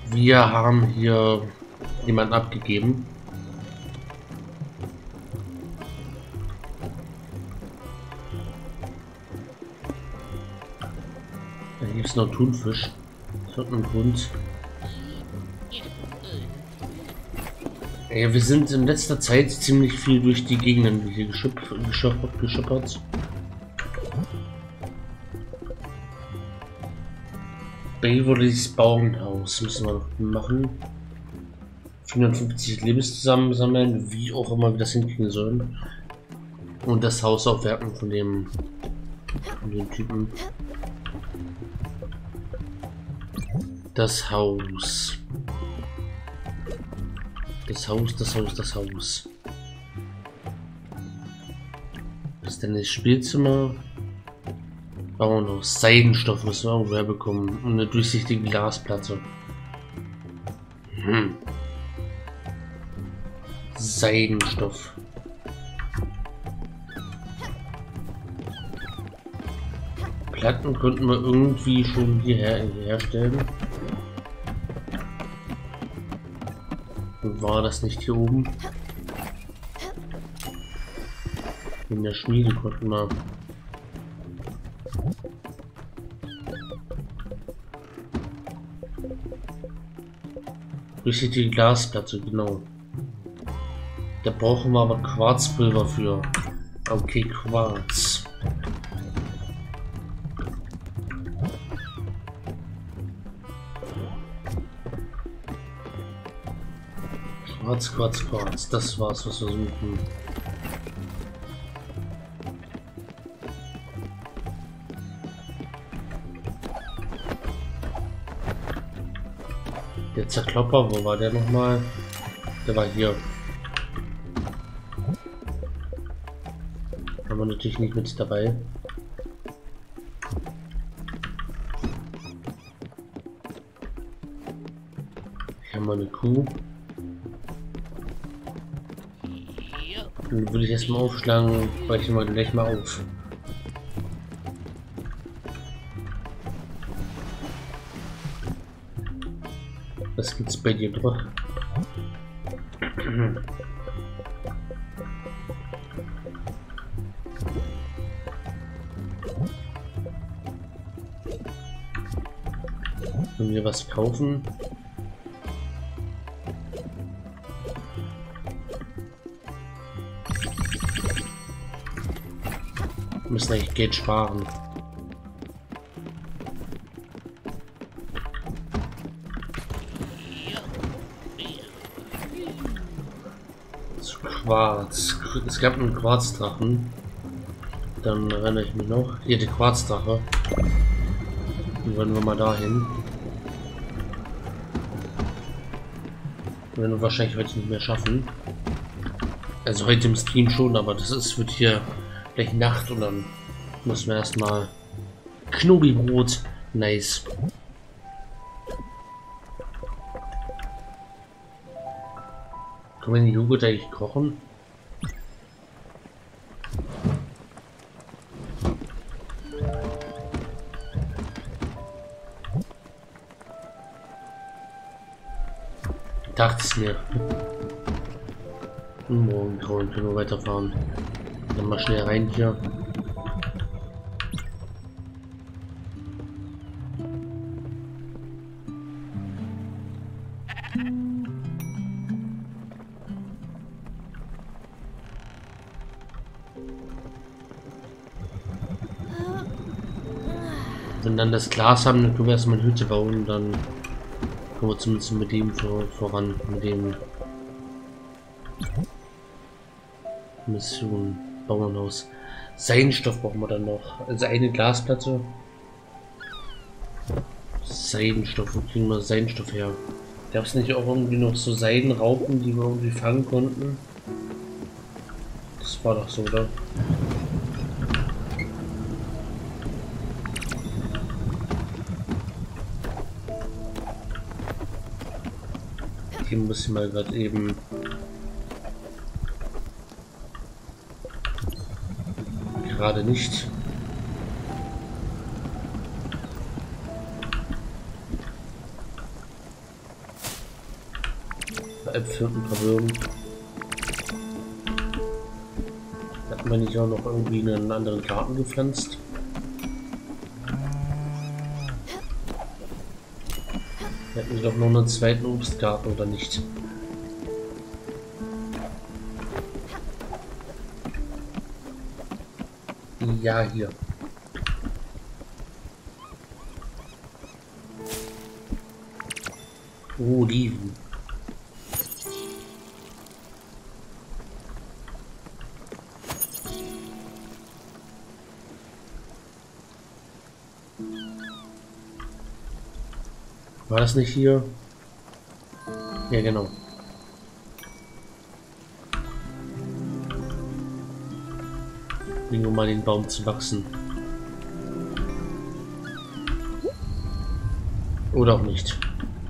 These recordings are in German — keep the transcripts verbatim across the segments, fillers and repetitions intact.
Wir haben hier jemanden abgegeben. Da gibt es noch Thunfisch. Das hat einen Grund. Ja, wir sind in letzter Zeit ziemlich viel durch die Gegenden hier geschippert, geschippert, geschippert. Beverlys Bauernhaus müssen wir noch machen. vierundfünfzig Lebens zusammensammeln, wie auch immer wir das hinkriegen sollen. Und das Haus aufwerten von dem, von dem Typen. Das Haus. Das Haus, das Haus, das Haus. Das ist denn das Spielzimmer? Bauernhaus. Seidenstoff müssen wir irgendwo herbekommen. Und eine durchsichtige Glasplatte. Hm. Seidenstoff. Platten könnten wir irgendwie schon hierher herstellen. War das nicht hier oben? In der Schmiede konnten wir. Durchsichtige Glasplatte, genau. Da brauchen wir aber Quarzpulver für. Okay, Quarz. Quarz, Quarz, Quarz. Das war's, was wir suchen. Der Zerklopper, wo war der nochmal? Der war hier. Haben wir natürlich nicht mit dabei. Hier haben wir eine Kuh. Dann würde ich erstmal aufschlagen, brechen wir gleich mal auf. Was gibt's bei dir drauf? Können wir was kaufen? Wir müssen eigentlich Geld sparen. Quarz. Es gab einen Quarzdrachen. Dann erinnere ich mich noch. Hier, der Quarzdrache. Dann wollen wir mal dahin. Werden wir wahrscheinlich heute nicht mehr schaffen. Also heute im Stream schon, aber das ist wird hier gleich Nacht und dann müssen wir erstmal Knobi-Brot. Nice. Können wir den Joghurt eigentlich kochen? Dachte es mir. Morgen können wir weiterfahren. Dann mal schnell rein hier. Wenn dann das Glas haben, dann können wir erstmal eine Hütte bauen und dann kommen wir zumindest mit dem vor, voran, mit dem Mission Bauernhaus. Seidenstoff brauchen wir dann noch. Also eine Glasplatte. Seidenstoff, wo kriegen wir Seidenstoff her? Gab es nicht auch irgendwie noch so Seidenraupen, die wir irgendwie fangen konnten? Das war doch so, oder? Hier muss ich mal gerade eben gerade nicht. Äpfel und ein paar Birnen. Hatten wir nicht auch noch irgendwie einen anderen Garten gepflanzt? Wir hatten doch noch einen zweiten Obstgarten, oder nicht? Ja, hier. Oliven. War das nicht hier? Ja, genau. Bringen wir mal den Baum zu wachsen. Oder auch nicht.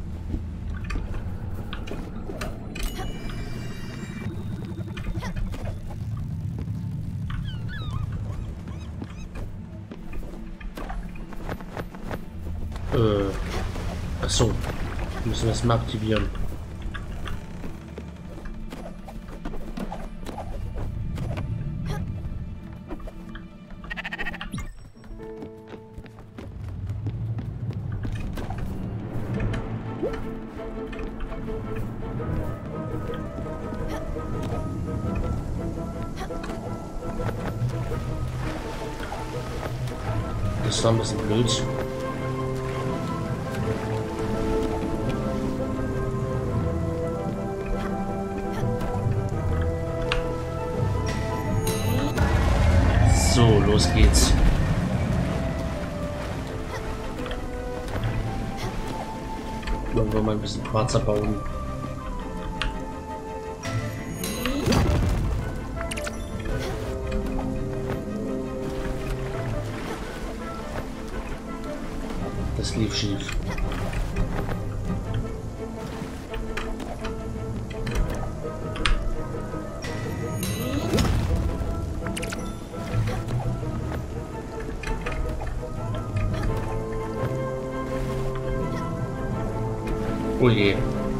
Äh. Achso. Wir müssen das mal aktivieren. Das war ein bisschen blöd. So, los geht's. Wollen wir mal ein bisschen Quarz abbauen. Das lief schief. Oh je.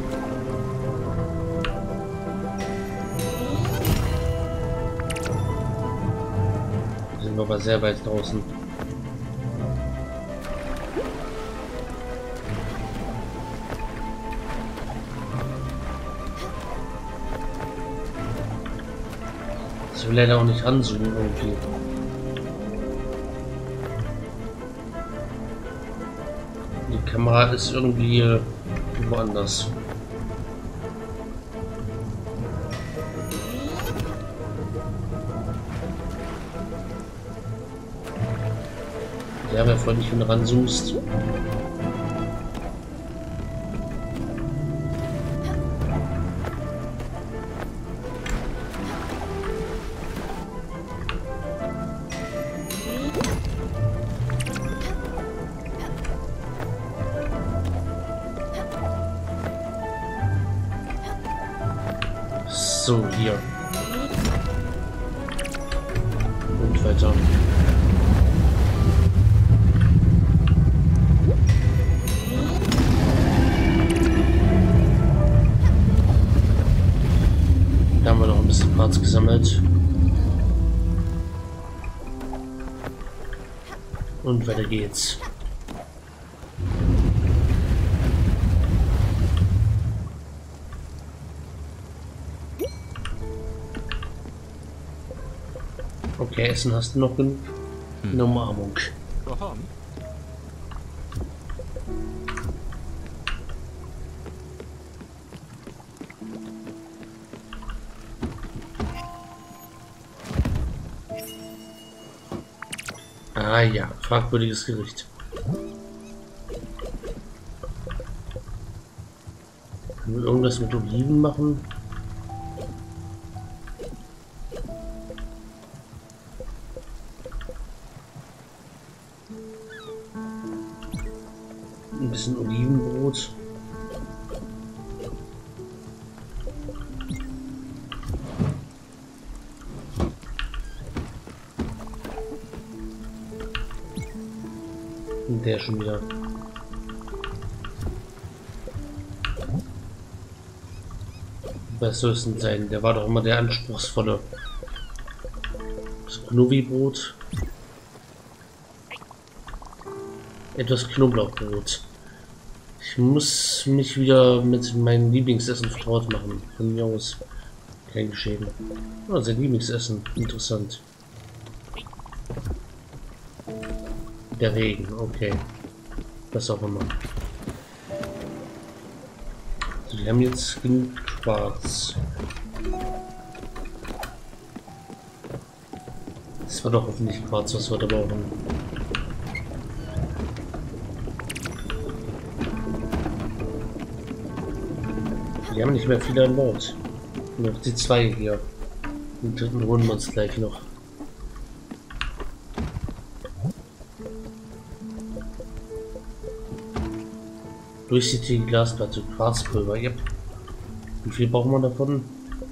Sind wir aber sehr weit draußen. Ich will leider auch nicht ranzoomen irgendwie. Die Kamera ist irgendwie äh, woanders. Ja, wer freundlich, wenn du ranzoomst. So, hier. Und weiter. Da haben wir noch ein bisschen Parts gesammelt. Und weiter geht's. Okay, Essen hast du noch genug? Hm. Eine Umarmung. Ah ja, fragwürdiges Gericht. Können wir irgendwas mit Oliven machen? Ein bisschen Olivenbrot. Und der schon wieder. Was soll es denn sein? Der war doch immer der anspruchsvolle. Das Knobi-Brot. Etwas Knoblauchbrot. Ich muss mich wieder mit meinem Lieblingsessen vertraut machen. Von mir aus. Kein Geschehen. Oh, sein Lieblingsessen. Interessant. Der Regen. Okay. Was auch immer. Also wir haben jetzt genug Quarz. Das war doch hoffentlich Quarz, was wir da brauchen. Wir haben nicht mehr viele an Bord. Noch die zwei hier. Den dritten holen wir uns gleich noch. Durchsichtige Glasplatte, Quarzpulver, yep. Wie viel brauchen wir davon?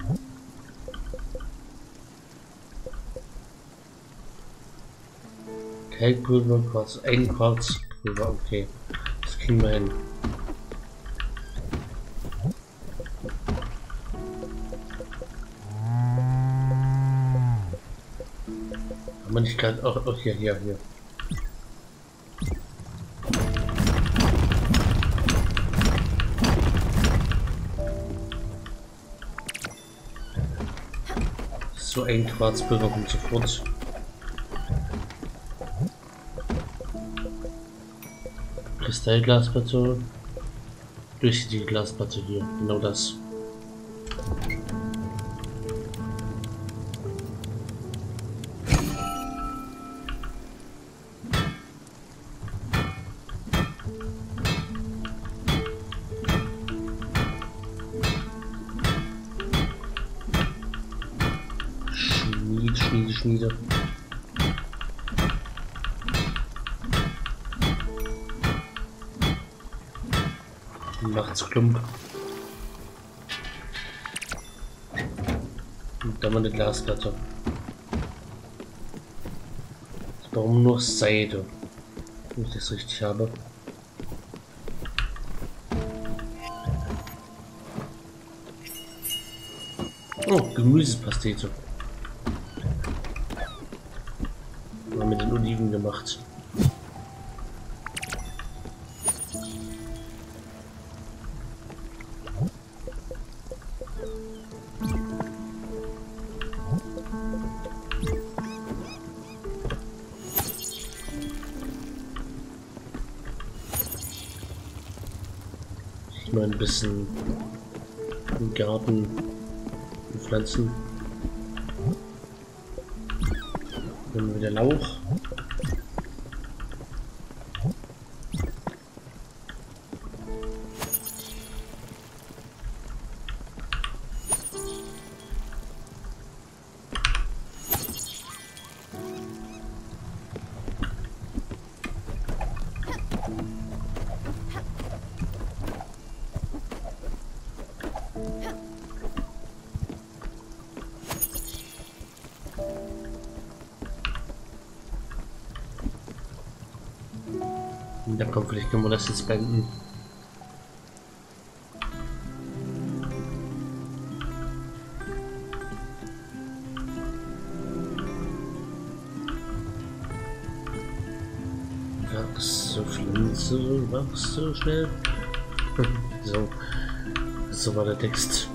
Kalkpulver, Quarz, ein Quarzpulver, okay. Das kriegen wir hin. Haben wir nicht gerade auch, auch hier, hier, hier. So ein Quarzpulver kommt sofort. Kristallglasplatte. Durch die Glasplatte hier. Genau das. Schmiede, Schmiede. Macht's Klump. Und dann mal eine Glasplatte. Warum nur Seide? Wenn ich das richtig habe. Oh, Gemüsepastete. Mit den Oliven gemacht. Ich mal ein bisschen im Garten pflanzen. Dann wieder Lauch. Da kommt, vielleicht können wir das jetzt beenden. Wachs so Pflanze, wachs so schnell. So, so war der Text.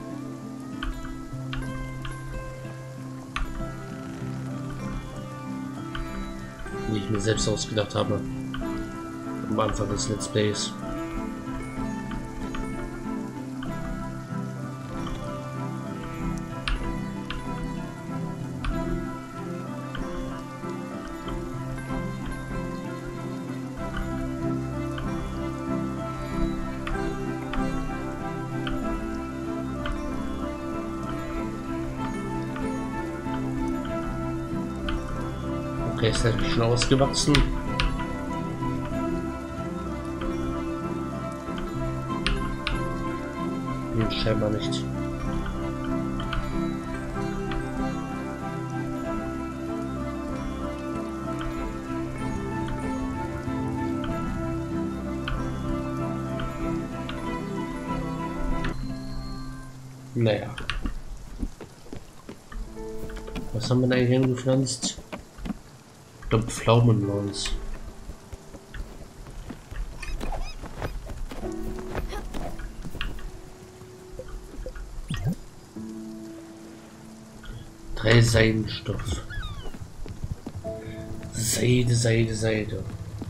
Den ich mir selbst ausgedacht habe. Am Anfang des Let's Plays. Okay, ist natürlich schon ausgewachsen. Scheinbar nicht. Naja. Was haben wir denn eigentlich angepflanzt? Ich glaube Pflaumen bei uns. Drei Seidenstoff. Seide, Seide, Seide.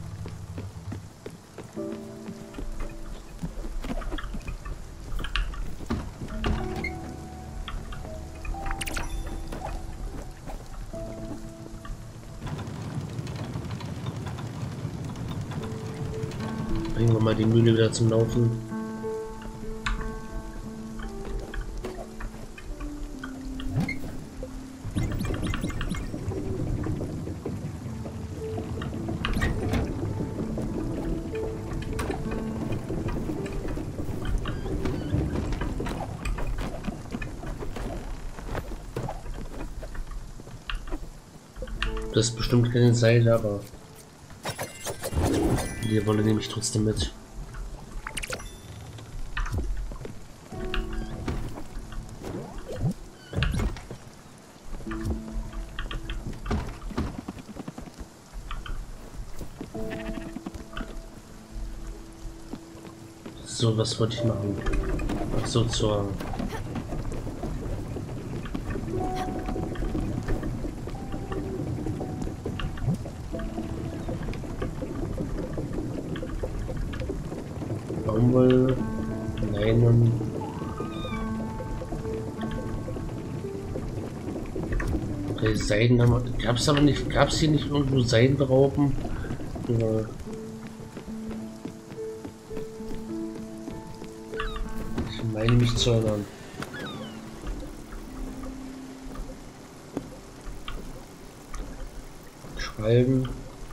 Bringen wir mal die Mühle wieder zum Laufen. Das ist bestimmt keine Seile, aber die Wolle nehme ich trotzdem mit. So, was wollte ich machen? Ach so, zur Baumwolle, Leinen. Okay, Seiden haben wir. Gab es aber nicht. Gab es hier nicht irgendwo Seidenraupen? Oder ich meine mich zu erinnern. Schwalben.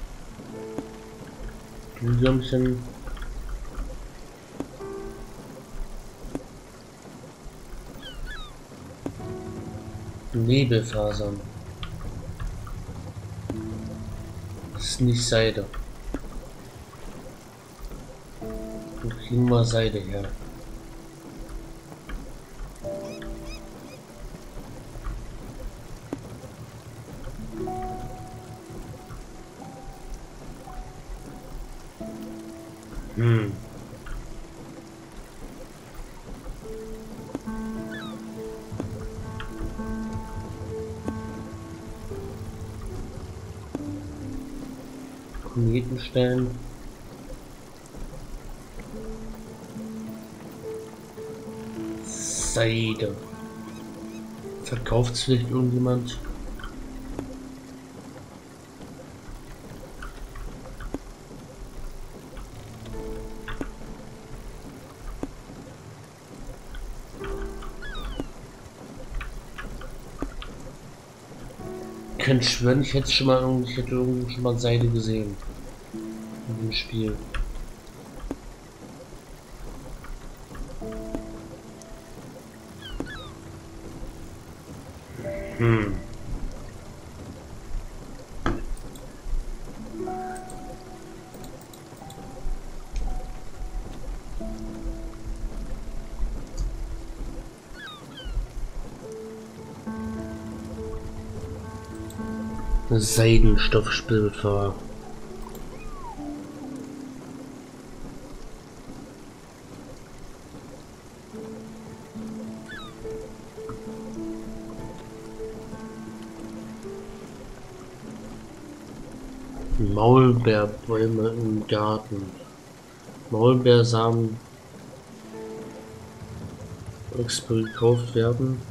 Glühwürmchen. Nebelfasern. Das ist nicht Seide. Wo kriegen wir Seide her? Hm. Kometenstellen. Seide. Verkauft es vielleicht irgendjemand? Ich könnte schwören, ich hätte schon mal irgendwie, ich hätte irgendwo schon mal Seide gesehen in dem Spiel. Hm. Seidenstoffspülver. Maulbeerbäume im Garten. Maulbeersamen gekauft werden.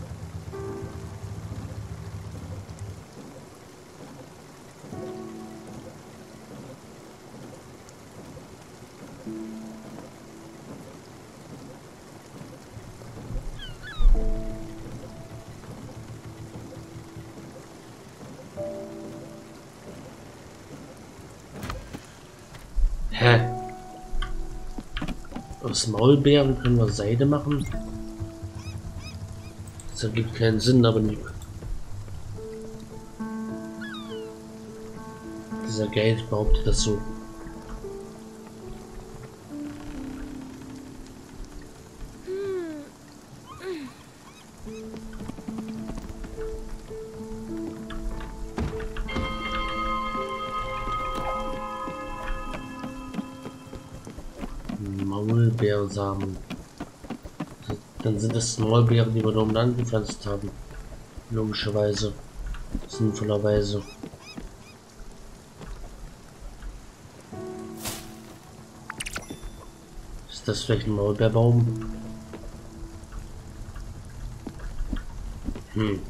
Hä? Aus Maulbeeren können wir Seide machen? Das ergibt keinen Sinn, aber nicht. Dieser Geld behauptet das so. Maulbeersamen. Dann sind das Maulbeeren, die wir da oben angepflanzt haben. Logischerweise. Sinnvollerweise. Ist das vielleicht ein Maulbeerbaum? Hm.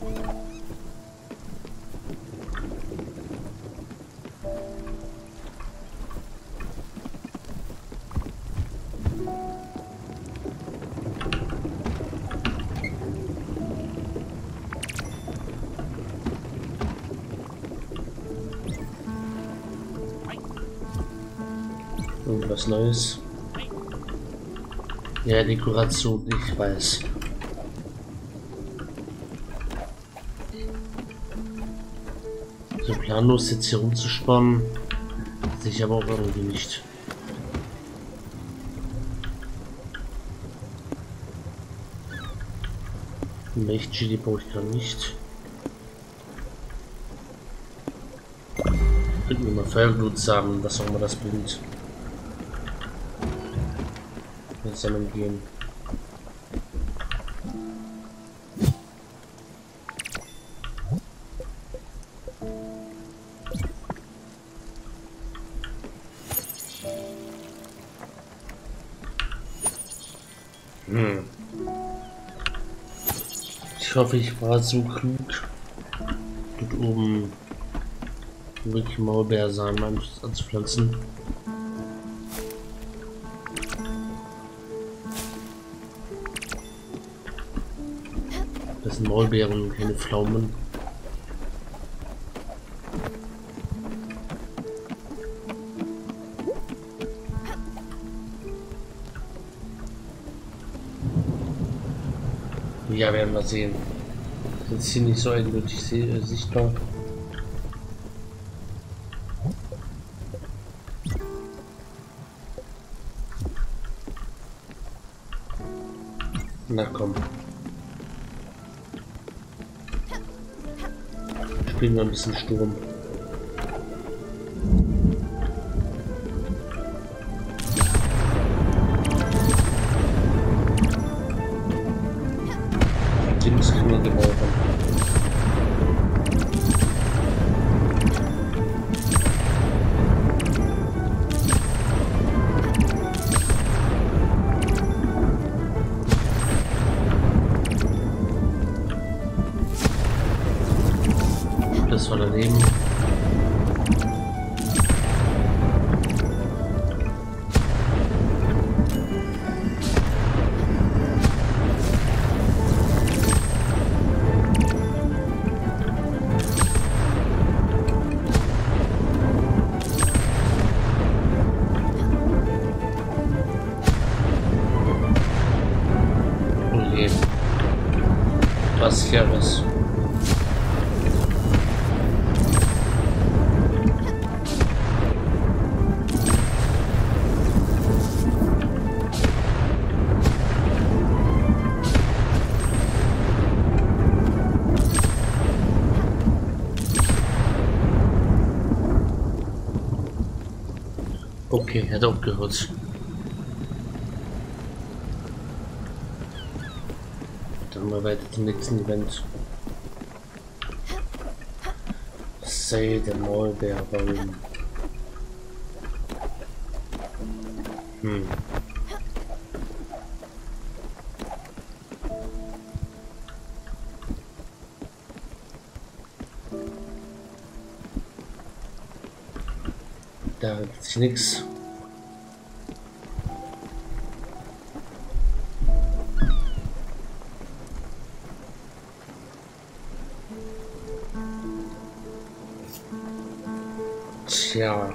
Irgendwas Neues. Ja, Dekoration, ich weiß. So planlos jetzt hier rumzusparen, sehe ich aber auch irgendwie nicht. Milchchili brauche ich gar nicht. Könnten wir mal Feuerblut-Samen, was auch immer das bringt. Jetzt sammeln gehen. Hm. Ich hoffe, ich war so klug, dort oben wirklich Maulbeersamen anzupflanzen. Das sind Maulbeeren, keine Pflaumen. Ja, werden wir sehen. Das ist hier nicht so eindeutig sichtbar. Na komm. Spielen wir ein bisschen Sturm. Das können wir gebrauchen. Das war daneben. Was ja was. Okay, hätte auch gehört. Dann mal weiter zum nächsten Event. Sei der Maulbeerbaum. Hm. Da gibt sich nichts. Tja.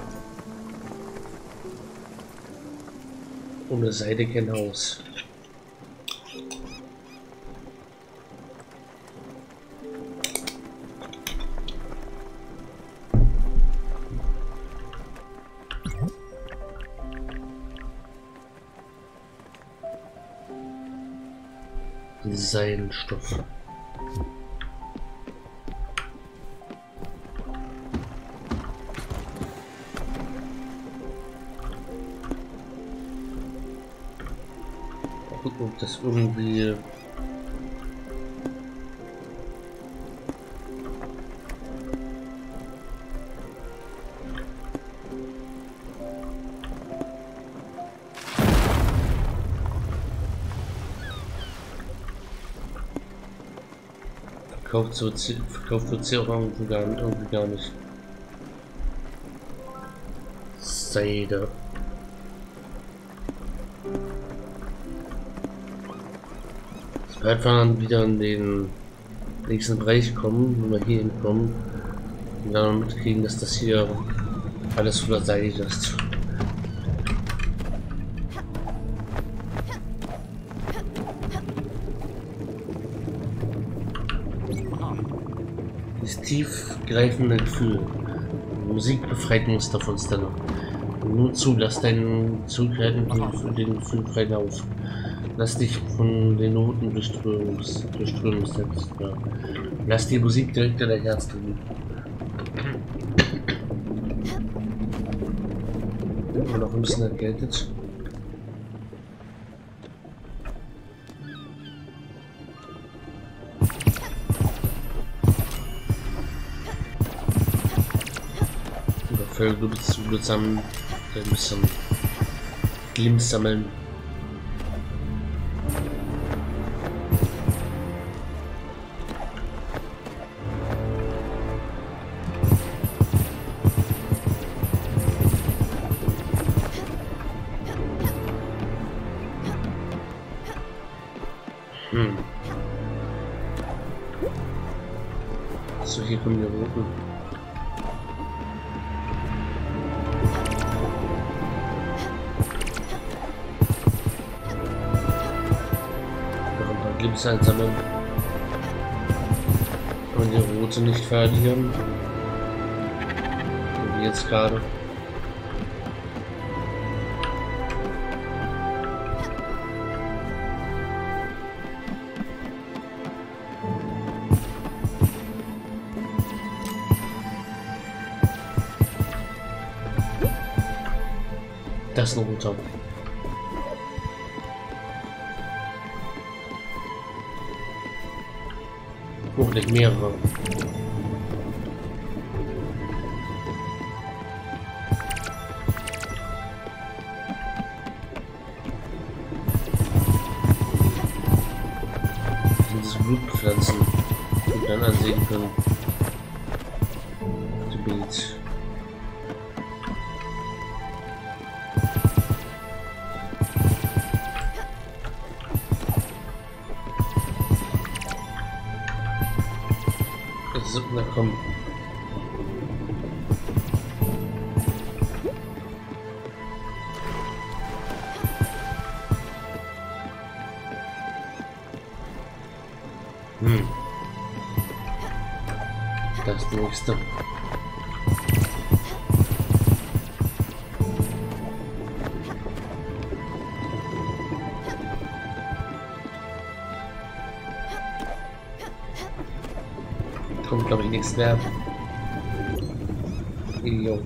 Ohne Seite kein Haus. Seidenstoff. gucken, ob das irgendwie verkauft wird, verkauft wird sie auch irgendwie gar, irgendwie gar nicht. Seide. Sobald wir dann wieder in den nächsten Bereich kommen, wenn wir hier hinkommen, und dann mitkriegen, dass das hier alles voller Seide ist. Das tiefgreifende Gefühl. Die Musik befreit uns davon, Stella. Nur zu, lass deinen zurückhaltenden für den Gefühl frei Lauf. Lass dich von den Noten durchströmen, durchströmen selbst. Ja. Lass die Musik direkt in dein Herz drücken. Bin immer noch ein bisschen erkältet. Vögel, du bist zu Blut sammeln, ein bisschen Glims sammeln. Hm. So, hier kommen die Roten. Glims einsammeln. Und die Rote nicht verlieren. Wie jetzt gerade. Das ist ein Roter. Hoffentlich mehrere. Diese Blutpflanzen, die wir dann ansehen können. Die Bild. So, na komm. Hm. Das ist die nächste. Kommt, glaube ich, nichts mehr. Jo.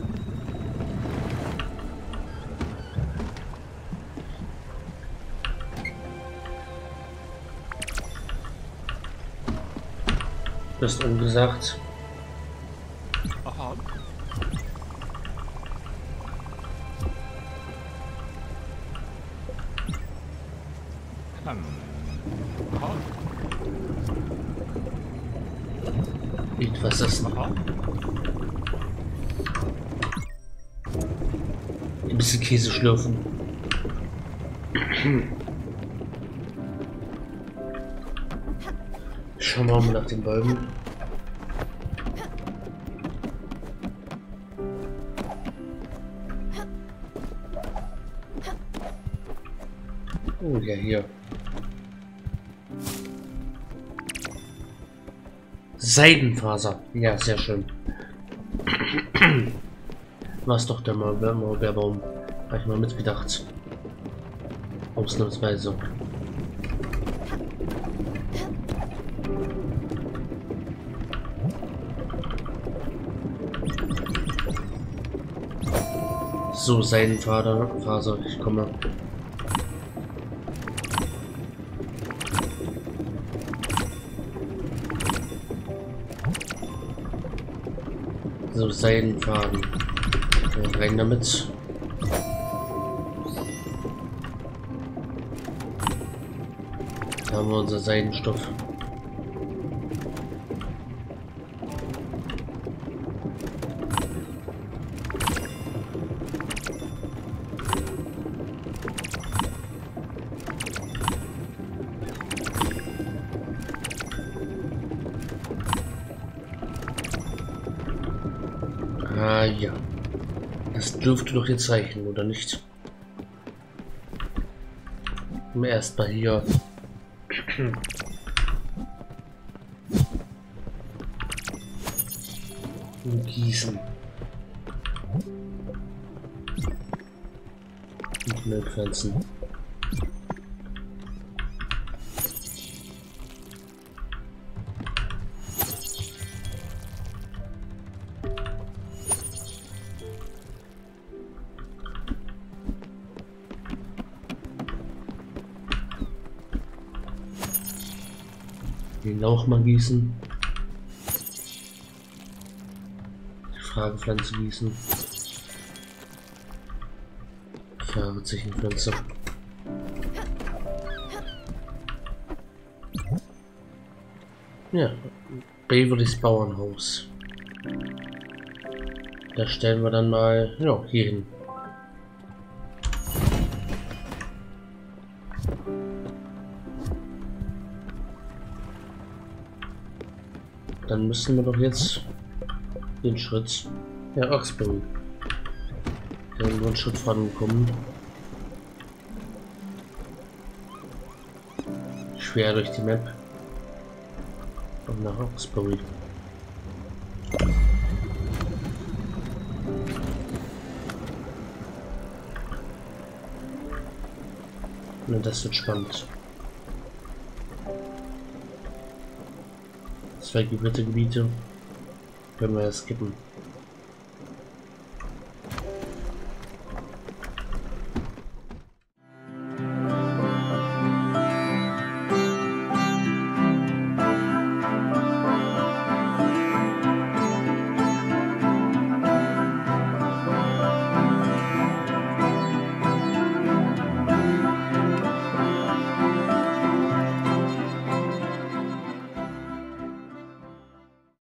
Du hast ungesagt. Aha. Hm. Aha. Was ist das? Aha. Ein bisschen Käse schlürfen. Schauen wir mal nach den Bäumen. Oh ja, hier. Seidenfaser. Ja, sehr schön. Was doch der Maulbeerbaum. Habe ich mal mitgedacht. Ausnahmsweise. So, Seidenfaser, Faser, ich komme. So, Seidenfaden. Und rein damit. Da haben wir unser Seidenstoff. Ah ja. Das dürfte doch jetzt reichen, oder nicht? Erstmal hier. Und gießen. Und Mehlpflanzen. Den Lauch mal gießen. Die Fragepflanze gießen. Fragezeichen-Pflanze. Ja, Beverlys Bauernhaus. Da stellen wir dann mal, ja, hier hin. Dann müssen wir doch jetzt den Schritt der Oxbury. Irgendwo einen Schritt vorankommen. Schwer durch die Map. Und nach Oxbury. Und das wird spannend. Zwei Gewittergebiete können wir ja skippen.